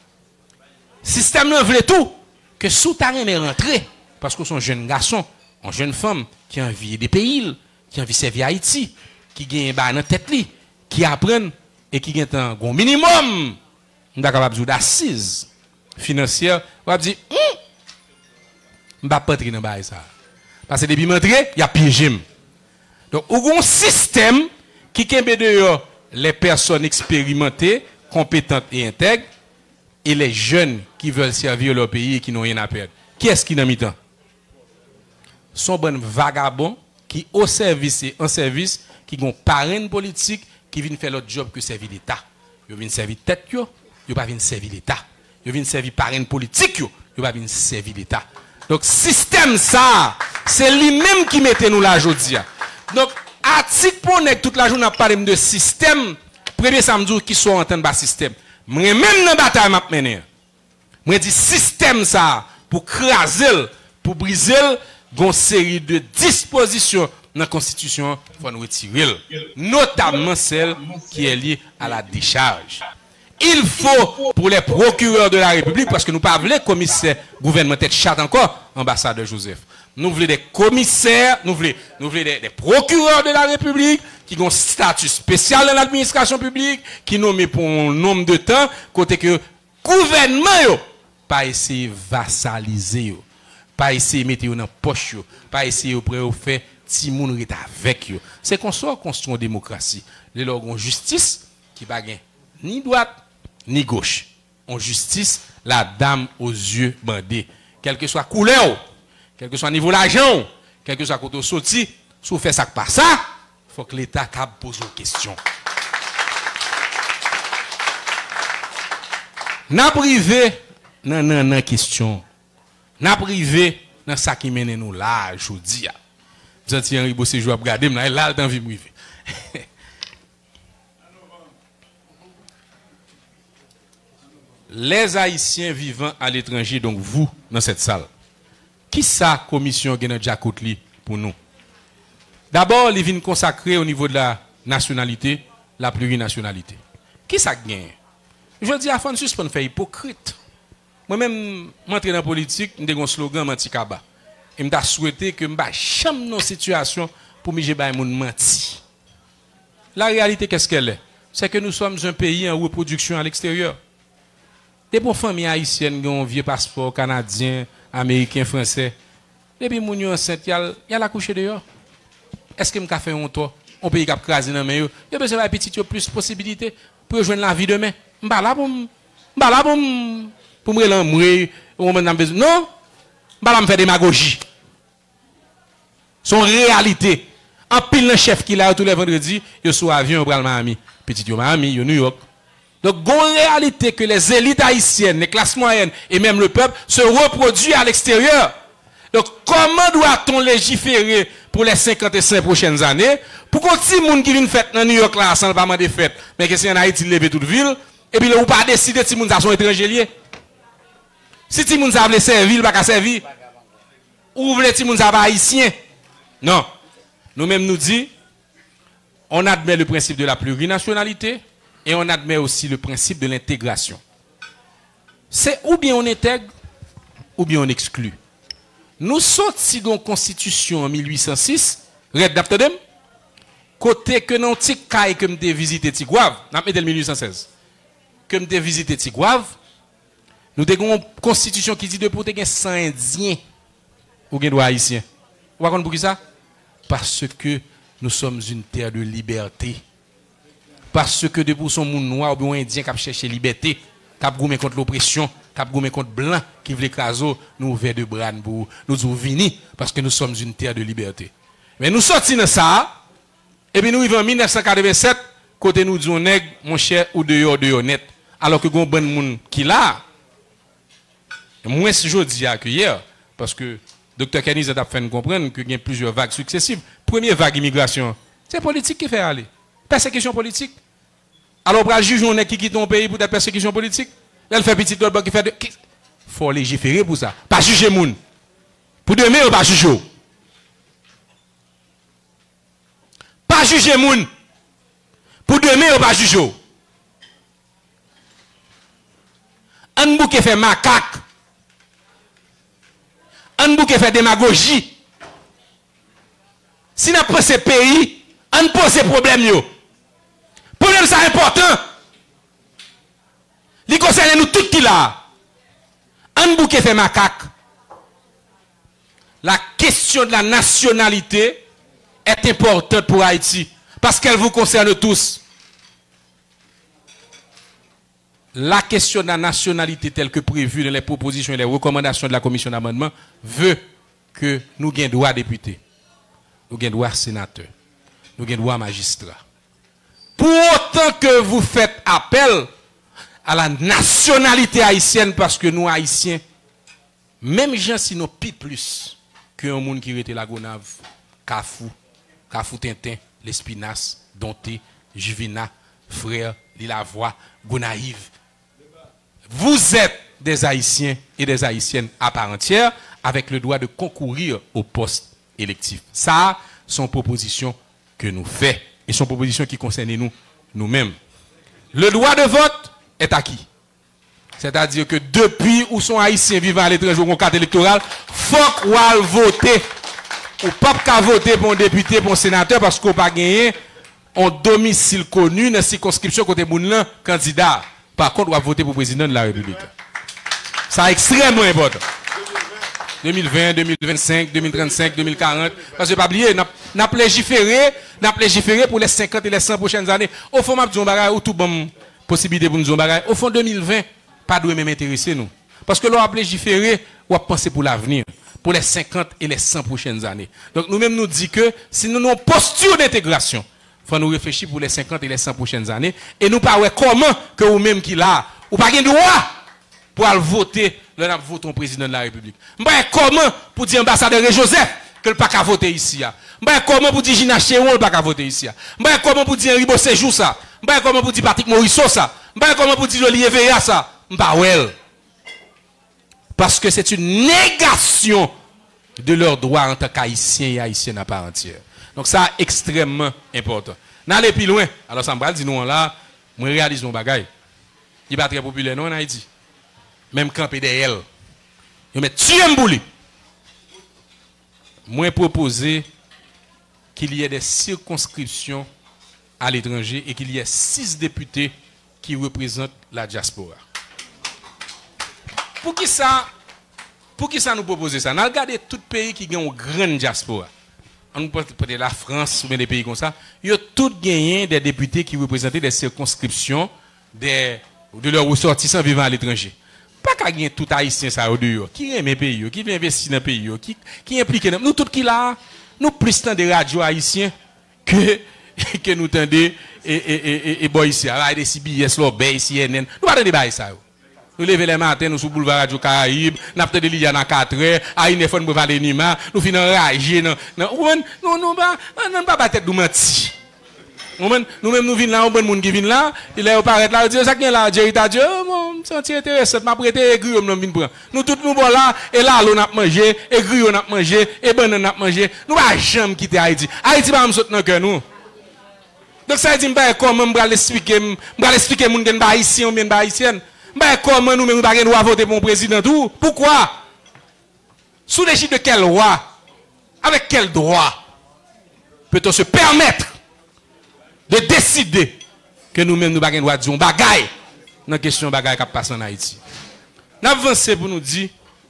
Système là veut tout que sous ta est rentré parce que son jeune garçon, une jeune femme qui a envie des pays, qui a envie de servir Haïti, qui gagne ba dans tête li, qui apprennent et qui gagne un gros minimum capable de d'assises financières, on va dire on va pas entrer dans bail ça. Parce que depuis m'entrer, il y a piégé. Donc on a un système qui kembe dehors les personnes expérimentées, compétentes et intègres et les jeunes qui veulent servir leur pays et qui n'ont rien à perdre. Qui est-ce qui n'a mis temps? Sont bon vagabonds qui au service et en service qui ont parrain politique qui viennent faire leur job que servir l'État. Ils viennent servir tête yo, ils pas viennent servir l'État. Ils viennent servir parrain politique yo, ils pas viennent servir l'État. Donc système ça, c'est lui-même qui mettait nous là aujourd'hui. Donc article pour nek toute la journée parler de système, premier samedi qui soit en train de système. Moi même dans bataille m'a mené. Moi dit système ça pour craser, pour briser une série de dispositions dans la Constitution, il faut nous retirer, notamment celle qui est liée à la décharge. Il faut, pour les procureurs de la République, parce que nous ne parlons pas de commissaires gouvernementaux, chat encore, ambassadeur Joseph. Nous voulons des commissaires, nous voulons, nous voulons des, des procureurs de la République qui ont un statut spécial dans l'administration publique, qui nomment pour un nombre de temps, côté que le gouvernement, pas essayer de vassaliser, pas essayer de mettre dans la poche, pas essayer de faire si moun rete avec yo. C'est qu'on soit construit en démocratie. Les lorsqu'on justice qui pas ni droite ni gauche. En justice, la dame aux yeux bandés. Quelle que soit couleur, quel que soit niveau l'argent, quel que soit côté sorti, si vous faites ça pas ça, faut que l'État cap pose une question. N'a privé nan nan nan question. N'a privé dans ça qui mène nous là aujourd'hui. Vous êtes Henri Bossé, je vais regarder, mais là, il a envie de me Les Haïtiens vivant à l'étranger, donc vous, dans cette salle, qui ça, commission Genadja Kotli pour nous? D'abord, ils viennent consacrer au niveau de la nationalité, la plurinationalité. Qui ça gagne? Je dis à Francis pour nous faire hypocrite. Moi-même, m'entrer dans la politique, j'ai un slogan Mantikaba. Et je souhaité que je ne jamais dans situation pour me faire menti. La réalité, qu'est-ce qu'elle est? C'est que nous sommes un pays en reproduction à l'extérieur. Des bonnes familles haïtiennes qui ont un vieux passeport canadien, américain, français. Depuis que nous sommes enceintes, il y a la couche dehors. Est-ce que je peux faire un tour? On peut y craser dans le main. Il y a besoin de petit plus de possibilités pour rejoindre la vie demain. Je ne suis pas là pour me pour me l'embrouiller. Non, je ne vais pas faire démagogie. Son réalité. En pile le chef qui l'a tous les vendredis, il sur avion pour Miami. Petit yo Miami, yo New York. Donc, il y a une réalité que les élites haïtiennes, les classes moyennes et même le peuple se reproduisent à l'extérieur. Donc, comment doit-on légiférer pour les cinquante-cinq prochaines années pour qu'on petit monde qui vient faire dans New York là, sans pas de fête, mais que c'est en Haïti, lever toute ville, et puis là, ou pas décider si moun sa son étranger. Si ti moun sa veut servir, il va pas servir. Ou voulez ti moun sa pas haïtien? Non. Nous-mêmes nous dit, on admet le principe de la plurinationalité et on admet aussi le principe de l'intégration. C'est ou bien on intègre, ou bien on exclut. Nous sortis de la Constitution en mille huit cent six, Red Daptodem, côté que non petit caille que m'te visité Tigouave, n'a pas mille huit cent seize. Que m'te visité Tigouave, nous avons une constitution qui dit de pour te gen cent indiens ou gen droit haïtien. Vous comprenez pour qui ça? Parce que nous sommes une terre de liberté. Parce que de pour son monde noir ou bien indien qui a cherché liberté, qui a goumé contre l'oppression, qui a goumé contre blanc qui veut écraser, nous ouvrons de bras pour nous nous vini parce que nous sommes une terre de liberté. Mais nous sortis de ça et puis nous arrivons en mille neuf cent quatre-vingt-sept côté nous disons nèg mon cher ou dehors de honnête alors que gon bon monde qui là moins jeudi à hier parce que docteur Kenny a fait comprendre que il y a plusieurs vagues successives. Première vague immigration, c'est politique qui fait aller. Persécution politique. Alors, on va juger qui quitte ton pays pour des persécutions politiques. Elle fait petit l'autre qui fait de... faut légiférer pour ça. Pas juger moun. Pour demain, on pas juger. Pas juger moun. Pour demain, on pas juger. Un bouquet fait macaque. Un bouquet fait démagogie. Si nous prenons ce pays, on pose ces problèmes. Le problème, c'est important. Il concerne nous tous qui là. Un bouquet fait macaque. La question de la nationalité est importante pour Haïti. Parce qu'elle vous concerne tous. La question de la nationalité telle que prévue dans les propositions et les recommandations de la commission d'amendement veut que nous ayons droit député, nous ayons droit sénateur, nous ayons droit magistrat. Pour autant que vous faites appel à la nationalité haïtienne, parce que nous haïtiens, même gens si nous pis plus que un monde qui était la Gonave, Kafou, Kafou Tintin, l'Espinasse, Donté, Juvina, Frère, Lilavoie, Gonaïve. Vous êtes des Haïtiens et des Haïtiennes à part entière avec le droit de concourir au poste électif. Ça, sont propositions que nous faisons et sont propositions qui concernent nous, nous-mêmes. Le droit de vote est acquis. C'est-à-dire que depuis où sont Haïtiens vivant à l'étranger au cadre électoral, faut qu'on vote. Ou pas qu'à voter pour un député, pour un sénateur, parce qu'on n'a pas gagné un domicile connu dans la circonscription côté moun candidat. Par contre, on va voter pour le président de la République. Ça est extrêmement important. deux mille vingt, deux mille vingt-cinq, deux mille trente-cinq, deux mille quarante. Parce que pas oublier, on a légiféré, on a légiféré pour les cinquante et les cent prochaines années. Au fond, on a ou tout bon possibilité pour nous bagay. Au fond, deux mille vingt, pas doit même intéresser nous. Parce que l'on a légiféré, on a pensé pour l'avenir, pour les cinquante et les cent prochaines années. Donc nous-mêmes nous disons que si nous avons une posture d'intégration, il faut nous réfléchir pour les cinquante et les cent prochaines années. Et nous parlons comment que vous-même qui là, ou pas de droit pour aller voter, le vote au président de la République. Comment pour dire ambassadeur Joseph que le pas qu'à voter ici. Comment pour dire Gina Chéron le pas qu'à voter ici. Comment pour dire Ribo Séjour ça. Comment pour dire Patrick Morisseau ça. Comment pour dire Olivier Veilla ça. Parce que c'est une négation de leurs droits en tant qu'haïtiens et haïtiennes à part entière. Donc ça est extrêmement important. N'allez plus loin. Alors ça me dit nous là, moi réalise mon bagage. Il n'est pas très populaire non en Haïti. Même camper derrière. Je mets tuer m'bouli. Moi proposer qu'il y ait des circonscriptions à l'étranger et qu'il y ait six députés qui représentent la diaspora. Pour qui ça, pour qui ça nous propose ça? Nous regardons tout pays qui a une grande diaspora. On peut peut-être la France ou bien des pays comme ça. Ils ont tous gagné des députés qui représentent des circonscriptions des, de leurs ressortissants vivant à l'étranger. Pas qu'à gagner tout haïtien ça au dehors. Qui aime les pays, qui veut investir dans les pays, qui, qui implique. Nous tous qui là, nous plus tant de radios haïtiens que, que nous tendons et, et, et, et, et bon ici. Alors, des C B S, l'Obey, C N N. Nous pas de débat ça. Nous levons les matins, nous sous boulevard Radio Caraïbe, nous avons des liens dans quatre heures, à une fois nous parler Nima, nous finissons rager. Nous ne pas pas tête de mentir. Nous-mêmes nous venons là, on bon monde qui vient là, il est paraît là, Dieu ça qui est là, Dieu t'a dit, oh, c'est intéressant, m'a prêté aigri, on vient prendre. Nous tous nous bon là, et là on a mangé, aigri on a mangé, et banane on a mangé. Nous pas jamais quitter Haïti. Haïti pas me sauter dans cœur nous. Donc ça dit me comment me l'expliquer, me l'expliquer moun gen ba haïtien ou bien ba haïtienne. Mais comment nous-mêmes nous ne pas voter pour un président tout? Pourquoi? Sous l'égide de quelle loi? Avec quel droit peut-on se permettre de décider que nous-mêmes nous ne pouvons pas dire un bagaille dans la question de bagaille qui passe en Haïti? Nous avançons pour nous dire,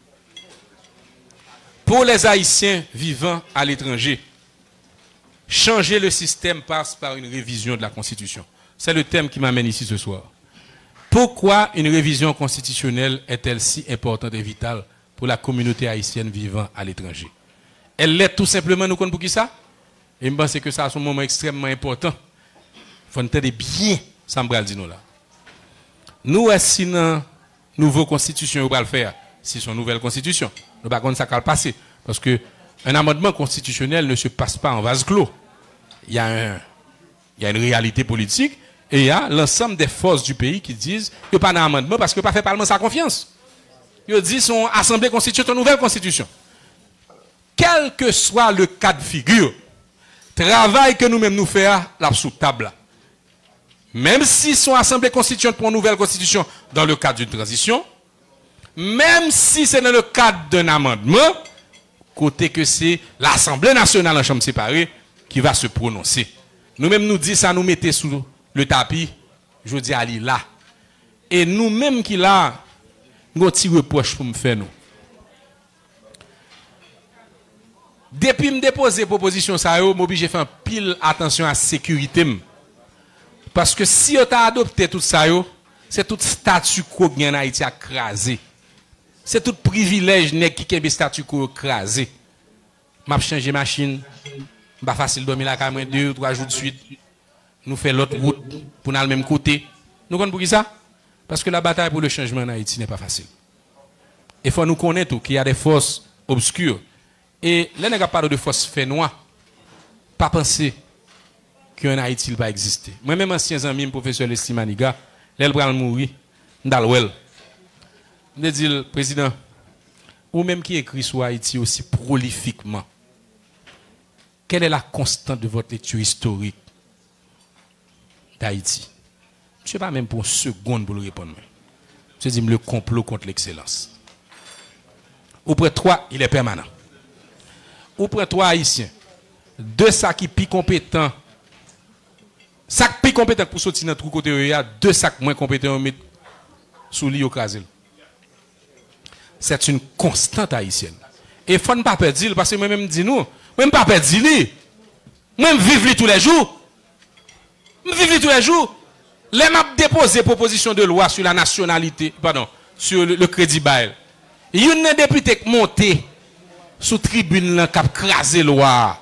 pour les Haïtiens vivant à l'étranger, changer le système passe par une révision de la Constitution. C'est le thème qui m'amène ici ce soir. Pourquoi une révision constitutionnelle est-elle si importante et vitale pour la communauté haïtienne vivant à l'étranger? Elle l'est tout simplement, nous connaissons pour qui ça? Et je pense que ça a un moment extrêmement important. Il faut entendre bien, ça me dit nous là. Nous, si une nouvelle constitution, on va le faire, si c'est une nouvelle constitution, nous ne savons pas ça va passer. Parce qu'un amendement constitutionnel ne se passe pas en vase clos. Il y a, un, il y a une réalité politique. Et il y a l'ensemble des forces du pays qui disent qu'il n'y a pas d'amendement parce que pas fait Parlement sa confiance. Ils disent son assemblée constituante une nouvelle constitution. Quel que soit le cas de figure, travail que nous-mêmes nous faisons là sous table. Même si son assemblée constituante pour une nouvelle constitution dans le cadre d'une transition, même si c'est dans le cadre d'un amendement, côté que c'est l'Assemblée nationale en chambre séparée qui va se prononcer. Nous-mêmes nous disons ça, nous mettez sous le tapis, je dis à là. Et nous-mêmes qui là, nous avons un petit reproche pour me faire nous. Depuis que je dépose des propositions, ça je m'oblige à faire pile attention à la sécurité. Parce que si on a adopté tout ça, c'est tout statut quo qui en Haïti écrasé. C'est tout privilège qui est statut quo écrasé. Je vais changer de machine. Pas facile de dormir la caméra deux ou trois jours de suite. Nous faisons l'autre route pour aller le même côté. Nous comprenons pour qui ça? Parce que la bataille pour le changement en Haïti n'est pas facile. Il faut nous connaître qu'il y a des forces obscures. Et là, nous parlons de forces fait noires. Pas penser qu'en Haïti, il va exister. Moi-même, ancien ami, professeur Leslie Maniga, là, il va mourir, d'Alwell. Je dis, le président, ou même qui écrit sur Haïti aussi prolifiquement, quelle est la constante de votre lecture historique d'Haïti? Je ne sais pas même pour une seconde pour le répondre. Je dis le complot contre l'excellence. Auprès de trois, il est permanent. Auprès de trois haïtiens, deux sacs qui plus compétents, sacs plus compétents pour sortir dans tout côté, il y a deux sacs moins compétents mettre sous lit au crasel. C'est une constante haïtienne. Et il ne faut pas perdre parce que moi-même dis nous, moi-même pas perdre lui. Moi-même vivre tous les jours. Je vivre tous les jours. Les m'a déposé proposition de loi sur la nationalité, pardon, sur le, le crédit bail. Il y a un député qui monté sous tribune là qui a crasé loi.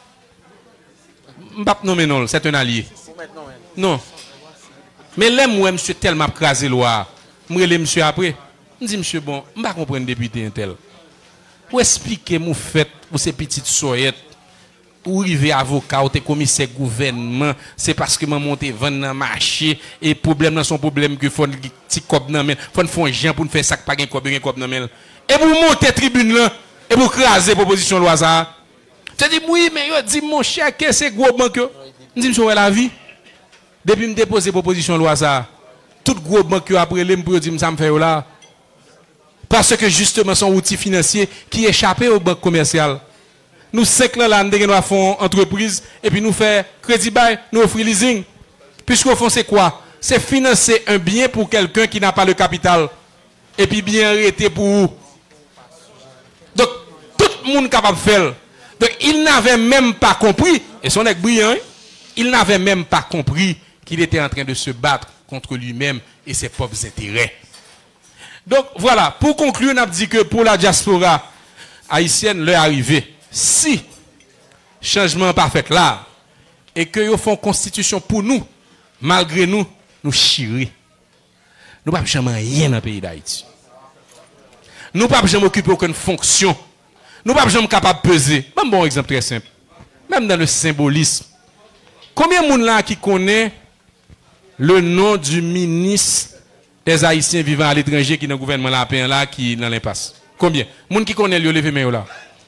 M'pas nommer non, c'est un allié. Non. Mais là moi monsieur tellement crasé loi. Moi le monsieur après, me dit monsieur bon, m'pas comprendre député intel. Pour expliquer mon fait pour ces petites soyettes. Ou rive avocat ou te commissaire gouvernement, c'est parce que maman monte vendre dans marché et problème dans son problème que faut petit cob nan men, faut font gens pour faire ça pas gain cob gain cob nan men. Et pour monter tribune là et pour craser proposition loi ça. Tu dis oui mais yo dit mon cher que c'est gros banque. On dit monsieur la vie. Depuis me déposer proposition loi ça, tout gros banque après les pour dire ça me fait là. Parce que justement son outil financier qui échappait aux banques commerciales. Nous cinq là, nous faisons entreprise et puis nous faisons crédit bail, nous offrons leasing. Puisqu'au fond, c'est quoi? C'est financer un bien pour quelqu'un qui n'a pas le capital. Et puis bien arrêté pour vous. Donc, tout le monde est capable de faire. Donc, il n'avait même pas compris, et son est brillant, il n'avait même pas compris qu'il était en train de se battre contre lui-même et ses propres intérêts. Donc, voilà. Pour conclure, on a dit que pour la diaspora haïtienne, l'heure arrivée. Si changement pas fait là et que ils font constitution pour nous, malgré nous, nous chirer. Nous ne pouvons jamais rien dans le pays d'Haïti. Nous ne pouvons jamais occuper aucune fonction. Nous ne pouvons jamais capable de peser. Un bon exemple très simple. Même dans le symbolisme. Combien de monde là qui connaît le nom du ministre des Haïtiens vivant à l'étranger qui est dans le gouvernement là, là qui est dans l'impasse? Combien? Monde qui connaît le levé main là?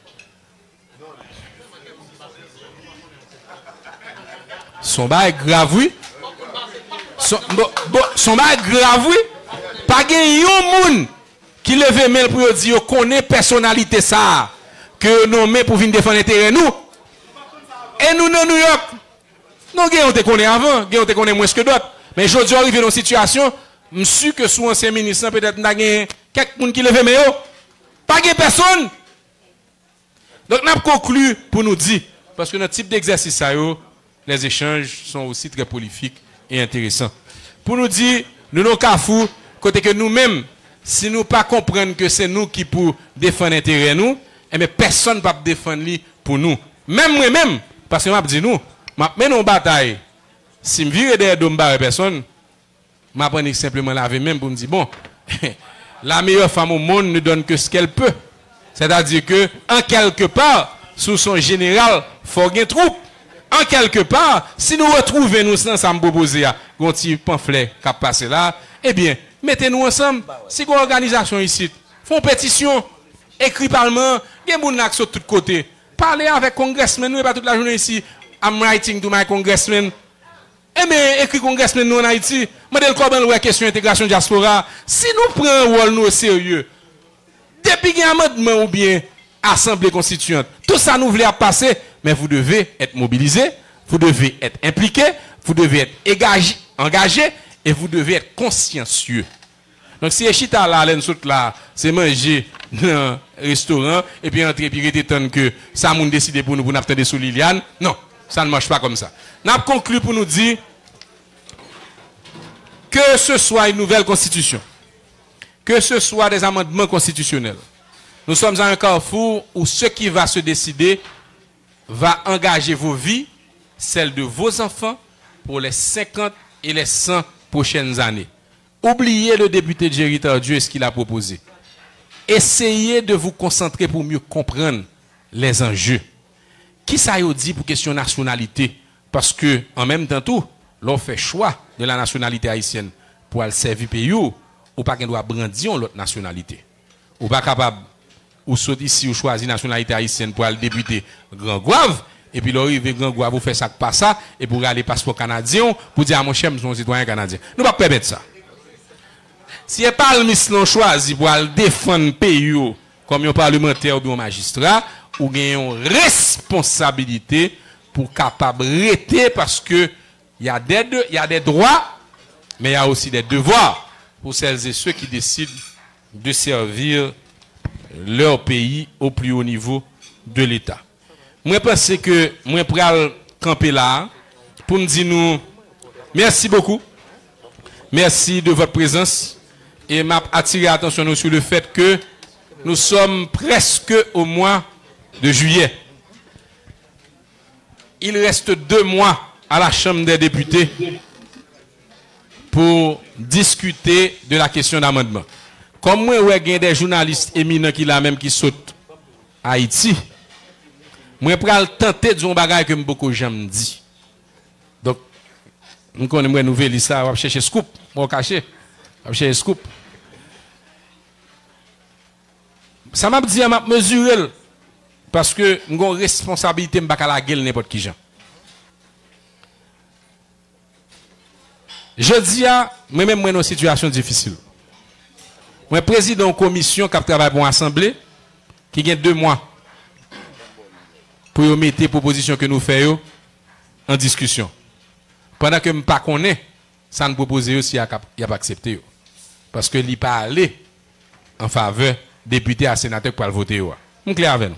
Son bail grave, oui. Son, bon, bon, son bail grave, oui. Pas de yon qui leve mail pour dire qu'on connaît personnalité ça que nous met pour venir défendre l'intérêt nous. Et nous dans New York, nous on te connaît avant, on te connaît moins que d'autres. Mais aujourd'hui arrivé dans une situation, monsieur que sous ancien ministre peut-être n'a quelques monde qui leve mail, pas de personne. Donc nous avons conclu pour nous dire parce que notre type d'exercice ça yo, les échanges sont aussi très prolifiques et intéressants. Pour nous dire, nous nous cafou, côté que nous-mêmes, si nous ne pas comprendre que c'est nous qui pour défendre l'intérêt nous, eh bien personne ne peut défendre lui pour nous. Même moi-même, parce que je dis nous, je mets une bataille. Si je vire derrière de personne, je vais simplement laver même pour me dire, bon, la meilleure femme au monde ne donne que ce qu'elle peut. C'est-à-dire que, en quelque part, sous son général, il faut qu'il y ait troupe. en quelque part, si nous retrouvons nous sans ça me proposer un petit pamphlet qui a passé là, eh bien, mettez-nous ensemble. Si une organisation ici, font pétition, écrit parlement, il y a des gens sur tous côtés. Parlez avec congressmen, nous pas toute la journée ici. I'm writing to my congressman. Eh bien, écrit congressmen nous en Haïti. Modèle comment la question d'intégration diaspora. Si nous prenons un rôle nous au sérieux, depuis qu'il y a un amendement ou bien assemblée constituante, tout ça nous voulait passer, mais vous devez être mobilisé, vous devez être impliqué, vous devez être engagé, engagé et vous devez être consciencieux. Donc si Echita là, là, c'est manger dans un restaurant et puis entrer et puis attendre que ça moun décide pour nous pour nous attendre sous Liliane, non, ça ne marche pas comme ça. N'a conclu pour nous dire que ce soit une nouvelle constitution, que ce soit des amendements constitutionnels, nous sommes à un carrefour où ce qui va se décider va engager vos vies, celles de vos enfants, pour les cinquante et les cent prochaines années. Oubliez le député Jerry Tardieu et ce qu'il a proposé. Essayez de vous concentrer pour mieux comprendre les enjeux. Qui ça y dit pour question nationalité? Parce que, en même temps, tout, l'on fait choix de la nationalité haïtienne pour aller servir pays ou pas qu'on doit brandir l'autre nationalité. Ou pas capable, ou sauter ici ou choisir nationalité haïtienne pour aller débuter Grand Gouave, et puis l'arrivée Grand Gouave, vous faites ça pas ça, et pour aller passeport canadien, pour dire à mon cher, je suis un citoyen canadien. Nous ne pouvons pas permettre ça. Si un parlementaire l'on choisi pour aller défendre le pays comme un parlementaire ou un magistrat, ou bien une responsabilité pour capable arrêter parce que il y a des il y a des droits, mais il y a aussi des devoirs pour celles et ceux qui décident de servir leur pays au plus haut niveau de l'État. Moi, je pense que moi, pour camper là, pour nous dire nous, merci beaucoup. Merci de votre présence. Et m'a attiré l'attention sur le fait que nous sommes presque au mois de juillet. Il reste deux mois à la Chambre des députés pour discuter de la question d'amendement. Comme moi, il y a des journalistes éminents qui là même qui sautent à Haïti, moi, je vais tenter de faire un bagage que beaucoup de gens me disent. Donc, nous connaissons une nouvelle ça, on va chercher scoop, on va cacher, on va chercher scoop. Ça m'a dit, m'a mesuré, parce que j'ai une responsabilité, je ne vais pas la gueule n'importe qui gens. Je dis à moi-même, moi, dans une situation difficile. Moi, président de la commission qui travaille pour l'Assemblée, qui a deux mois pour mettre les propositions que nous faisons en discussion. Pendant que je ne sais pas qu'on est, ça ne propose aussi à pas accepté. Parce que il pas allé en faveur député à sénateur pour le voter. On clair avec nous.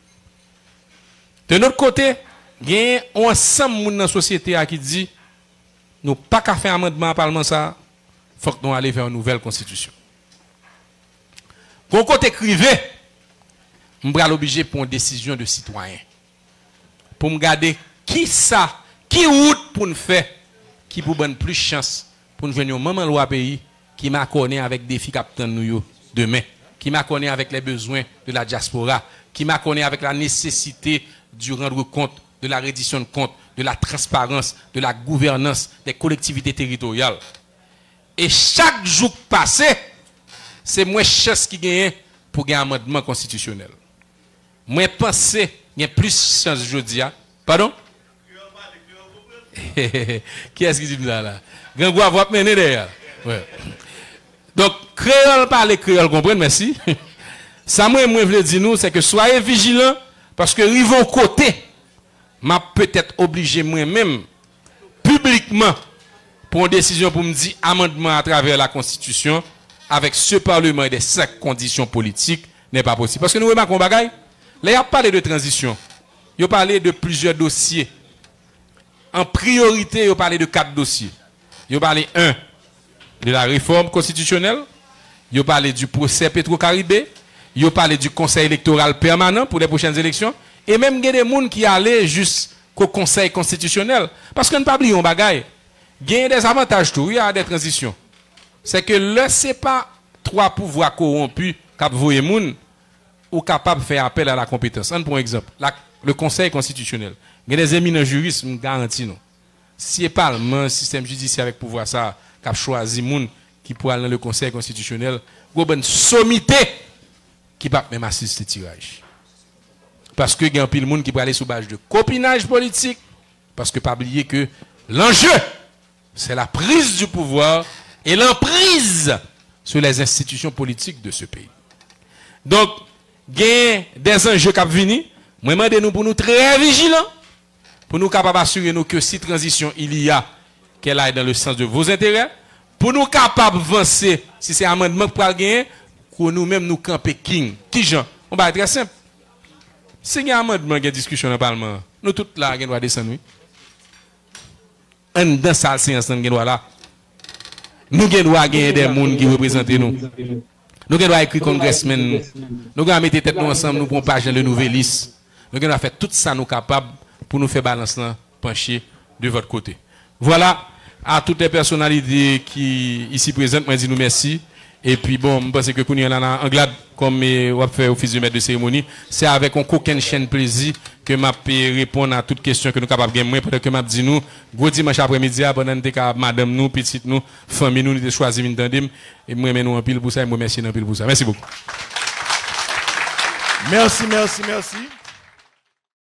De notre côté, il y a un ensemble dans la société qui dit nous pas qu'à faire un amendement au Parlement, ça, il faut que nous allions vers une nouvelle constitution. Pour côté privé, je suis obligé pour une décision de citoyen. Pour me garder qui ça, qui route pour nous faire, qui pour donner plus de chance pour nous venir au moment loi pays, qui m'a connu avec des défis capitaine nous demain, qui m'a connu avec les besoins de la diaspora, qui m'a connu avec la nécessité du rendre compte, de la reddition de compte, de la transparence, de la gouvernance des collectivités territoriales. Et chaque jour passé, c'est moi chance qui gagne pour gagner un amendement constitutionnel. Moi pense il y a plus chance aujourd'hui. Pardon? Qui est-ce qui dit ça là? Grand Gouave va mener derrière. Ouais. Donc, créole parler créole, comprenez, merci. Ça, moi, moi, je veux dire, nous, c'est que soyez vigilants, parce que rive au côté, m'a peut-être obligé moi-même, publiquement, pour une décision pour me dire amendement à travers la Constitution, avec ce Parlement et des cinq conditions politiques, n'est pas possible. Parce que nous, remarquons, bagaille, là, il y a parlé de transition. Il y a parlé de plusieurs dossiers. En priorité, il y a parlé de quatre dossiers. Il y a parlé, un, de la réforme constitutionnelle. Il y a parlé du procès Petro-Caribé. Il y a parlé du conseil électoral permanent pour les prochaines élections. Et même, il y a des gens qui allaient jusqu'au conseil constitutionnel. Parce que nous ne pas oublier un bagaille. Il y a des avantages tout, il y a des transitions. C'est que là, ce n'est pas trois pouvoirs corrompus qui voient les gens ou capable de faire appel à la compétence. Un pour exemple, la, le Conseil constitutionnel. Il y a des éminents juristes, je garantis non. Si le Parlement, le système judiciaire avec pouvoir ça, qui a choisi moun qui pour aller dans le Conseil constitutionnel, il y a une sommité qui va même assister au tirage. Parce que il y a un pile monde qui peut aller sous base de copinage politique, parce que pas oublier que l'enjeu, c'est la prise du pouvoir et l'emprise sur les institutions politiques de ce pays. Donc, il y a des enjeux qui viennent. Moi, je demande pour nous très vigilants, pour nous capables d'assurer nous que si transition il y a, qu'elle aille dans le sens de vos intérêts, pour nous capables d'avancer, si c'est un amendement pour gagner, pour nous-mêmes nous camper king. Qui gens? On va être très simple. Si il y a un amendement, il y a une discussion dans le Parlement, nous tous là, on doit descendre. Oui. Dans cette séance, nous doit là. Nous devons gagner des gens qui représentent nous. Nous devons écrire congressmen. Nous devons mettre tête nous ensemble, nous prenons page dans le nouvel liste. Nous devons faire tout ça nous capables pour nous faire balance pencher de votre côté. Voilà, à toutes les personnalités qui ici présentes, moi je dis nous merci. Et puis bon, je pense que nous sommes en Anglade, comme on va faire office de maître de cérémonie. C'est avec un coquin chaîne plaisir que je peux répondre à toutes questions que nous sommes capables de gagner. Peut-être que je dis nous, gros dimanche après-midi, pendant que madame nous, petite nous, famille nous, nous avons choisi de nous. Et moi, je nous en pile pour ça et je vous remercie en pile pour ça. Merci beaucoup. Merci, merci, merci.